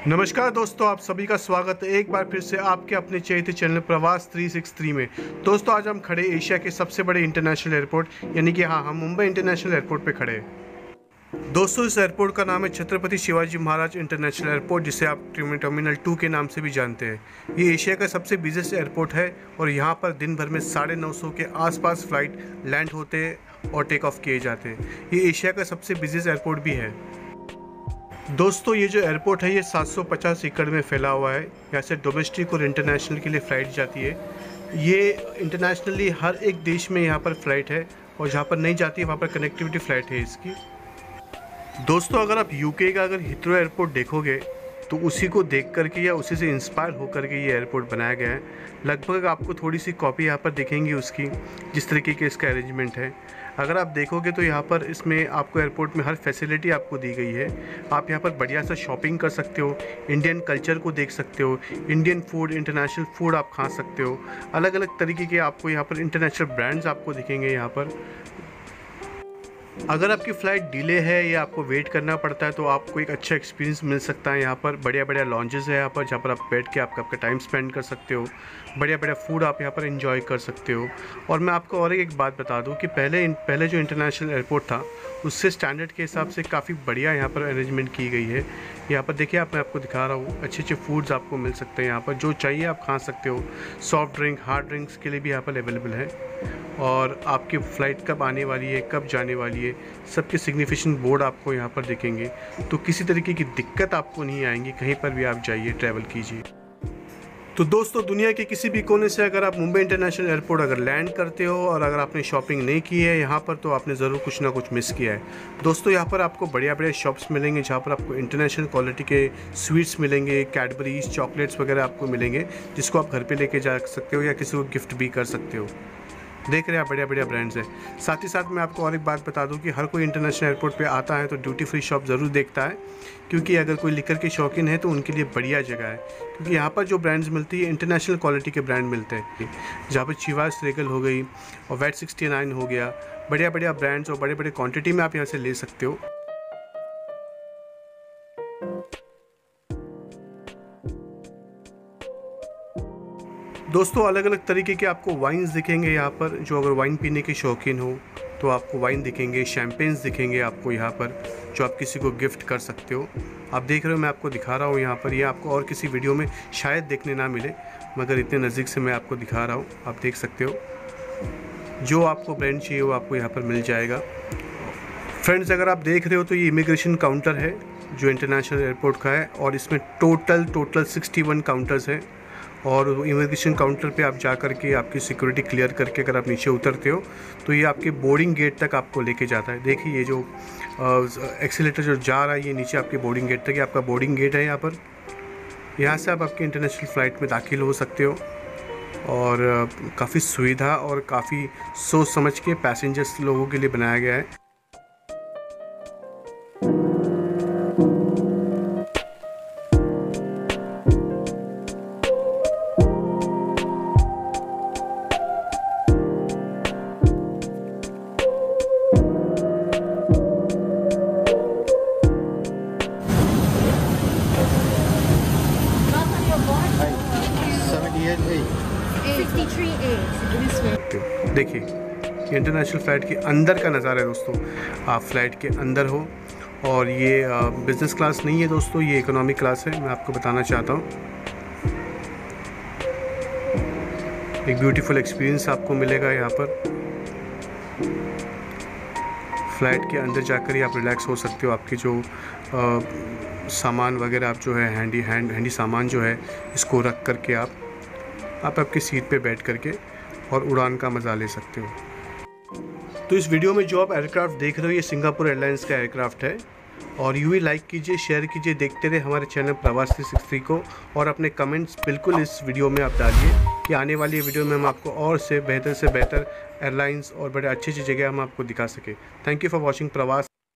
नमस्कार दोस्तों, आप सभी का स्वागत है एक बार फिर से आपके अपने चैनल प्रवास 363 में। दोस्तों आज हम खड़े एशिया के सबसे बड़े इंटरनेशनल एयरपोर्ट यानी कि हम मुंबई इंटरनेशनल एयरपोर्ट पे खड़े हैं। दोस्तों इस एयरपोर्ट का नाम है छत्रपति शिवाजी महाराज इंटरनेशनल एयरपोर्ट, जिसे आप टर्मिनल 2 के नाम से भी जानते हैं। ये एशिया का सबसे बिजीएस्ट एयरपोर्ट है और यहाँ पर दिन भर में 950 के आसपास फ्लाइट लैंड होते हैं और टेक ऑफ किए जाते हैं। ये एशिया का सबसे बिजीएस्ट एयरपोर्ट भी है। दोस्तों ये जो एयरपोर्ट है ये 750 एकड़ में फैला हुआ है। यहाँ से डोमेस्टिक और इंटरनेशनल के लिए फ़्लाइट जाती है। ये इंटरनेशनली हर एक देश में यहाँ पर फ़्लाइट है और जहाँ पर नहीं जाती है वहाँ पर कनेक्टिविटी फ़्लाइट है इसकी। दोस्तों अगर आप यूके का अगर हीथ्रो एयरपोर्ट देखोगे तो उसी को देख करके या उसी से इंस्पायर हो करके ये एयरपोर्ट बनाया गया है। लगभग आपको थोड़ी सी कॉपी यहाँ पर दिखेंगी उसकी, जिस तरीके के इसका अरेंजमेंट है। अगर आप देखोगे तो यहाँ पर इसमें आपको एयरपोर्ट में हर फैसिलिटी आपको दी गई है। आप यहाँ पर बढ़िया सा शॉपिंग कर सकते हो, इंडियन कल्चर को देख सकते हो, इंडियन फूड, इंटरनेशनल फूड आप खा सकते हो। अलग अलग तरीके के आपको यहाँ पर इंटरनेशनल ब्रांड्स आपको दिखेंगे यहाँ पर। अगर आपकी फ़्लाइट डिले है या आपको वेट करना पड़ता है तो आपको एक अच्छा एक्सपीरियंस मिल सकता है। यहाँ पर बढ़िया बढ़िया लॉन्जेस है यहाँ पर, जहाँ पर आप बैठ के आपका टाइम स्पेंड कर सकते हो। बढ़िया बढ़िया फूड आप यहाँ पर एंजॉय कर सकते हो। और मैं आपको और एक बात बता दूँ कि पहले जो इंटरनेशनल एयरपोर्ट था उससे स्टैंडर्ड के हिसाब से काफ़ी बढ़िया यहाँ पर अरेंजमेंट की गई है। यहाँ पर देखिए मैं आपको दिखा रहा हूँ, अच्छे अच्छे फूड्स आपको मिल सकते हैं यहाँ पर, जो चाहिए आप खा सकते हो। सॉफ्ट ड्रिंक, हार्ड ड्रिंक्स के लिए भी यहाँ पर अवेलेबल है। और आपकी फ़्लाइट कब आने वाली है, कब जाने वाली है, सबके सिग्निफिकेशन बोर्ड आपको यहाँ पर दिखेंगे। तो किसी तरीके की दिक्कत आपको नहीं आएंगी, कहीं पर भी आप जाइए, ट्रैवल कीजिए। तो दोस्तों दुनिया के किसी भी कोने से अगर आप मुंबई इंटरनेशनल एयरपोर्ट अगर लैंड करते हो और अगर आपने शॉपिंग नहीं की है यहाँ पर, तो आपने ज़रूर कुछ ना कुछ मिस किया है। दोस्तों यहाँ पर आपको बढ़िया बढ़िया शॉप्स मिलेंगे जहाँ पर आपको इंटरनेशनल क्वालिटी के स्वीट्स मिलेंगे, कैडबरीज, चॉकलेट्स वगैरह आपको मिलेंगे, जिसको आप घर पे लेके जा सकते हो या किसी को गिफ्ट भी कर सकते हो। देख रहे हैं आप बढ़िया बढ़िया ब्रांड्स हैं। साथ ही साथ मैं आपको और एक बात बता दूं कि हर कोई इंटरनेशनल एयरपोर्ट पे आता है तो ड्यूटी फ्री शॉप ज़रूर देखता है, क्योंकि अगर कोई लिकर के शौकीन है तो उनके लिए बढ़िया जगह है। क्योंकि यहाँ पर जो ब्रांड्स मिलती है इंटरनेशनल क्वालिटी के ब्रांड मिलते हैं, जहाँ पर चिवास रेगल हो गई और वेट 69 हो गया, बढ़िया बढ़िया ब्रांड्स और बड़े बड़े क्वान्टिटी में आप यहाँ से ले सकते हो। दोस्तों अलग अलग तरीके के आपको वाइन्स दिखेंगे यहाँ पर, जो अगर वाइन पीने के शौकीन हो तो आपको वाइन दिखेंगे, शैम्पेन्स दिखेंगे आपको यहाँ पर, जो आप किसी को गिफ्ट कर सकते हो। आप देख रहे हो मैं आपको दिखा रहा हूँ यहाँ पर, ये आपको और किसी वीडियो में शायद देखने ना मिले, मगर इतने नज़दीक से मैं आपको दिखा रहा हूँ, आप देख सकते हो। जो आपको ब्रांड चाहिए वो आपको यहाँ पर मिल जाएगा। फ्रेंड्स अगर आप देख रहे हो तो ये इमिग्रेशन काउंटर है जो इंटरनेशनल एयरपोर्ट का है, और इसमें टोटल 61 काउंटर्स हैं। और इमिग्रेशन काउंटर पे आप जा कर के आपकी सिक्योरिटी क्लियर करके अगर आप नीचे उतरते हो तो ये आपके बोर्डिंग गेट तक आपको लेके जाता है। देखिए ये जो एक्सीलेटर जो जा रहा है ये नीचे आपके बोर्डिंग गेट तक, ये आपका बोर्डिंग गेट है यहाँ पर। यहाँ से आप आपकी इंटरनेशनल फ़्लाइट में दाखिल हो सकते हो। और काफ़ी सुविधा और काफ़ी सोच समझ के पैसेंजर्स लोगों के लिए बनाया गया है। देखिए इंटरनेशनल फ़्लाइट के अंदर का नज़ारा है दोस्तों। आप फ्लाइट के अंदर हो और ये बिज़नेस क्लास नहीं है दोस्तों, ये इकोनॉमिक क्लास है। मैं आपको बताना चाहता हूँ, एक ब्यूटीफुल एक्सपीरियंस आपको मिलेगा यहाँ पर। फ्लाइट के अंदर जाकर ही आप रिलैक्स हो सकते हो। आपकी जो सामान वगैरह आप जो है हैंडी सामान जो है इसको रख करके आप आपकी सीट पे बैठ करके और उड़ान का मज़ा ले सकते हो। तो इस वीडियो में जो आप एयरक्राफ्ट देख रहे हो ये सिंगापुर एयरलाइंस का एयरक्राफ्ट है। और यूँ ही लाइक कीजिए, शेयर कीजिए, देखते रहे हमारे चैनल प्रवास 363 को, और अपने कमेंट्स बिल्कुल इस वीडियो में आप डालिए कि आने वाली वीडियो में हम आपको और से बेहतर एयरलाइंस और बड़े अच्छी जगह हम आपको दिखा सके। थैंक यू फॉर वॉचिंग प्रवास।